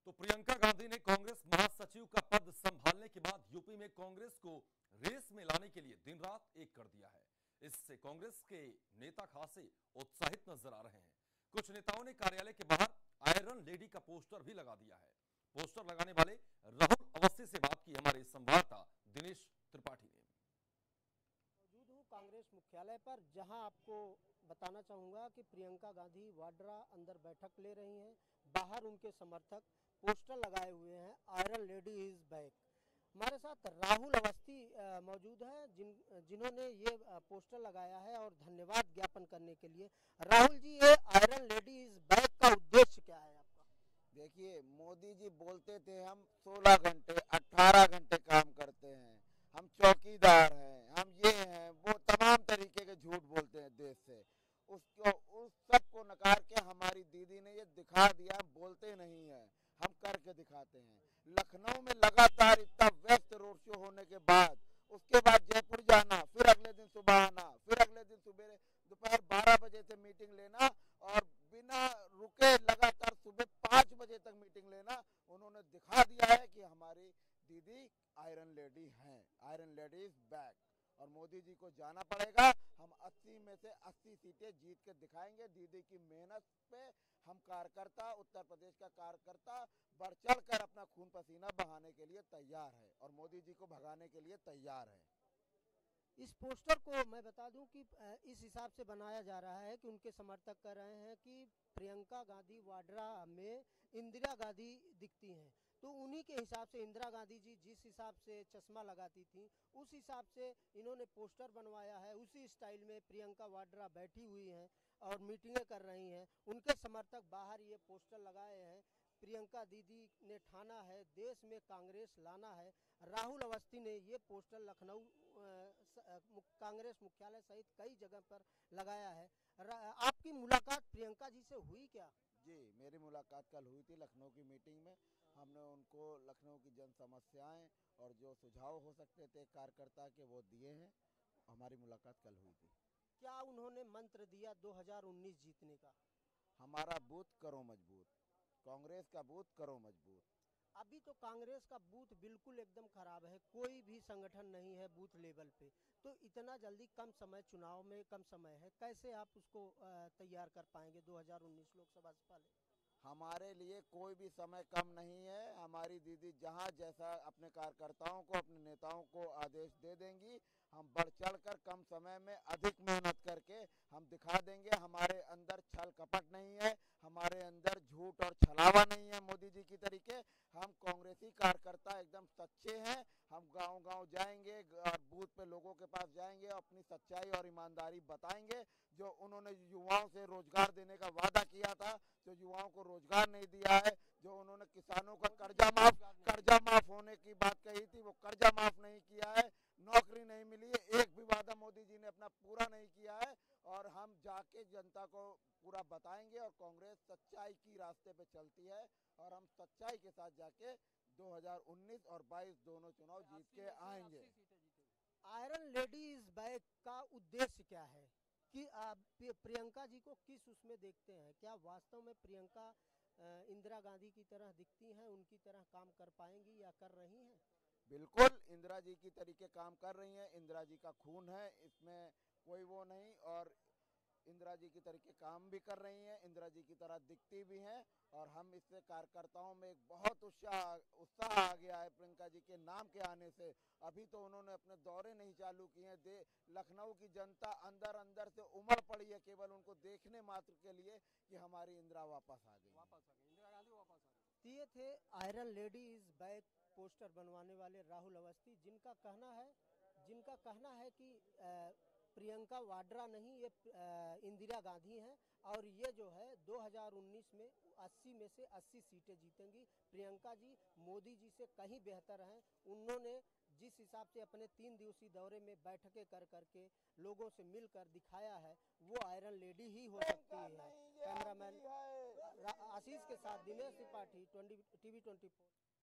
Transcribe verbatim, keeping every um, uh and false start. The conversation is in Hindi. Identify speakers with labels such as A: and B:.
A: तो प्रियंका गांधी ने कांग्रेस महासचिव का पद संभालने के बाद यूपी में कांग्रेस को रेस में लाने के लिए दिन रात एक कर दिया है। इससे कांग्रेस के नेता खासे उत्साहित नजर आ रहे हैं। कुछ नेताओं ने कार्यालय के बाहर आयरन लेडी का पोस्टर भी लगा दिया है। पोस्टर लगाने वाले राहुल अवस्थी से बात की हमारे संवाददाता दिनेश त्रिपाठी ने।
B: मौजूद हूँ कांग्रेस मुख्यालय पर, जहां आपको बताना चाहूंगा कि प्रियंका गांधी वाड्रा अंदर बैठक ले रही हैं। बाहर उनके समर्थक पोस्टर लगाए हुए हैं, आयरन लेडी इज बैक। हमारे साथ राहुल अवस्थी मौजूद हैं, जिन जिन्होंने ये पोस्टर लगाया है और धन्यवाद ज्ञापन करने के लिए। राहुल जी, ये आयरन लेडी इज बैक का उद्देश्य क्या है आपका?
C: देखिए, मोदी जी बोलते थे हम सोलह घंटे अठारह घंटे काम करते हैं, हम चौकीदार हैं, हम ये हैं, वो तमाम तरीके के झूठ बोलते हैं देश से। उसको उस सब को नकार के हमारी दीदी ने ये दिखा दिया, बोलते नहीं है, हम करके दिखाते हैं। लखनऊ में लगातार इतना व्यस्त रोड शो होने के बाद उसके बाद जयपुर जाना, फिर अगले दिन सुबह आना, फिर अगले दिन सुबह दोपहर बारह बजे से मीटिंग लेना और बिना रुके लगातार सुबह पाँच बजे तक मीटिंग लेना, उन्होंने दिखा दिया है कि हमारी दीदी आयरन लेडी हैं, आयरन लेडी इज बैक। और मोदी जी को जाना पड़ेगा, हम अस्सी में से अस्सी सीटें जीत के दिखाएंगे। दीदी की मेहनत पे हम कार्यकर्ता, उत्तर प्रदेश का कार्यकर्ता बढ़ चढ़ कर अपना खून पसीना बहाने के लिए तैयार है और मोदी जी को भगाने के लिए तैयार है।
B: इस पोस्टर को मैं बता दूं कि इस हिसाब से बनाया जा रहा है कि उनके समर्थक कह रहे हैं कि प्रियंका गांधी वाड्रा में इंदिरा गांधी दिखती हैं, तो उन्हीं के हिसाब से इंदिरा गांधी जी जिस हिसाब से चश्मा लगाती थी उस हिसाब से इन्होंने पोस्टर बनवाया है। उसी स्टाइल में प्रियंका वाड्रा बैठी हुई हैं और मीटिंगें कर रही हैं। उनके समर्थक बाहर ये पोस्टर लगाए हैं। प्रियंका दीदी ने ठाना है देश में कांग्रेस लाना है। राहुल अवस्थी ने ये पोस्टर लखनऊ कांग्रेस मुख्यालय सहित कई जगह पर लगाया है। आपकी मुलाकात प्रियंका जी से हुई क्या?
C: जी, मेरी मुलाकात कल हुई थी लखनऊ की मीटिंग में। हमने उनको लखनऊ की जन समस्याएं और जो सुझाव हो सकते थे कार्यकर्ता के वो दिए हैं। हमारी मुलाकात कल हुई थी।
B: क्या उन्होंने मंत्र दिया दो हज़ार उन्नीस जीतने का?
C: हमारा बूथ करो मजबूत, कांग्रेस का बूथ करो मजबूत।
B: अभी तो कांग्रेस का बूथ बिल्कुल एकदम खराब है, कोई भी संगठन नहीं है बूथ लेवल पे। तो इतना जल्दी कम समय, चुनाव में कम समय है, कैसे आप उसको तैयार कर पाएंगे दो हज़ार उन्नीस लोकसभा से पहले?
C: हमारे लिए कोई भी समय कम नहीं है। हमारी दीदी जहां जैसा अपने कार्यकर्ताओं को, अपने नेताओं को आदेश दे देंगी, हम बढ़ चढ़कर कम समय में अधिक मेहनत करके हम दिखा देंगे। हमारे अंदर छल कपट नहीं है, हमारे अंदर झूठ और छलावा नहीं है मोदी जी की तरीके। हम कांग्रेसी कार्यकर्ता एकदम सच्चे हैं। हम गांव गांव जाएंगे और बूथ पे लोगों के पास जाएंगे, अपनी सच्चाई और ईमानदारी बताएंगे। जो उन्होंने युवाओं से रोजगार देने का वादा किया था, जो युवाओं को रोजगार नहीं दिया है, जो उन्होंने किसानों का कर्जा माफ कर्जा माफ होने की बात कही थी, वो कर्जा माफ नहीं किया है। नौकरी नहीं मिली है, एक भी वादा मोदी जी ने अपना पूरा नहीं किया है। और हम जाके जनता को पूरा बताएंगे और कांग्रेस सच्चाई की रास्ते पे चलती है और हम सच्चाई के साथ जाके दो हज़ार उन्नीस और बाईस दोनों चुनाव जीत के आएंगे।
B: आयरन लेडी इज बैक का उद्देश्य क्या है कि आप प्रियंका जी को किस उसमें देखते हैं? क्या वास्तव में प्रियंका इंदिरा गांधी की तरह दिखती हैं, उनकी तरह काम कर पाएंगी या कर रही हैं?
C: बिल्कुल इंदिरा जी की तरीके काम कर रही हैं। इंदिरा जी का खून है, इसमें कोई वो नहीं। और इंदिरा जी की तरीके काम भी कर रही हैं, इंदिरा जी की तरह दिखती भी हैं। और हम इससे कार्यकर्ताओं में एक बहुत उत्साह उत्साह आ गया है प्रियंका जी के नाम के आने से। अभी तो उन्होंने अपने दौरे नहीं चालू किए हैं। दे लखनऊ की जनता अंदर अंदर से उमड़ पड़ी है केवल उनको देखने मात्र के लिए कि हमारी इंदिरा वापस आ गई,
B: वापस आ गई, इंदिरा गांधी वापस आ गई। ये थे iron lady is back poster बनवाने वाले राहुल अवस्थी, जिनका कहना है जिनका कहना है कि प्रियंका वाड्रा नहीं, ये इंदिरा गांधी हैं और ये जो है दो हज़ार उन्नीस में अस्सी में से अस्सी सीटें जीतेंगी। प्रियंका जी मोदी जी से कहीं बेहतर हैं। उन्होंने जिस हिसाब से अपने तीन दिवसीय दौरे में बैठकें कर करके लोगों से मिलकर दिखाया है, वो आयरन लेडी ही हो सकती है। कैमरामैन आशीष के साथ Dinesh Tripathi, TV twenty four.